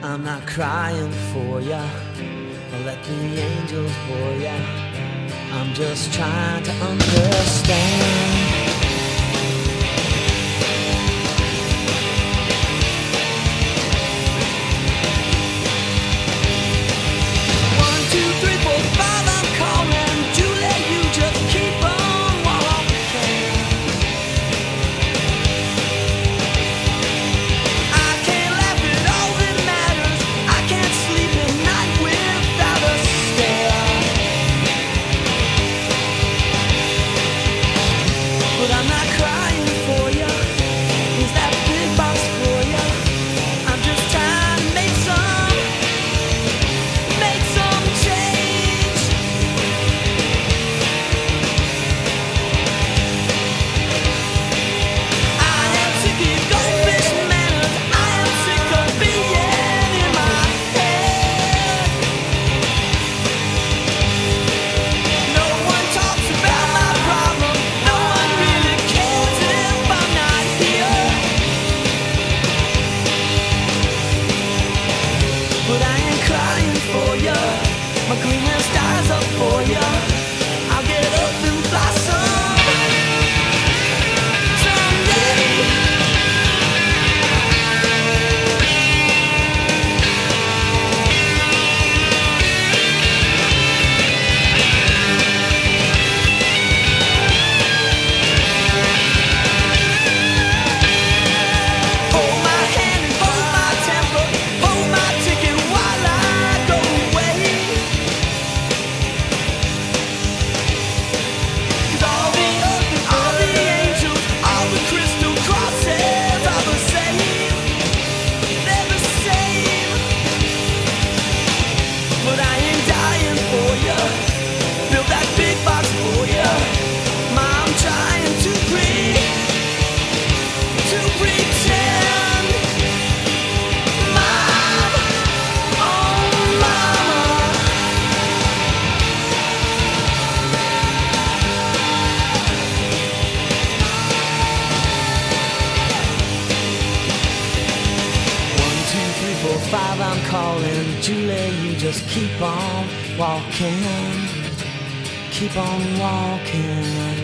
I'm not crying for ya, let the angels bore ya. I'm just trying to understand. My greenest eyes up for ya. I'll get up and blossom someday. Hold my hand and hold my temper, hold my ticket while I go away. Five, I'm calling Julie, you just keep on walking, keep on walking.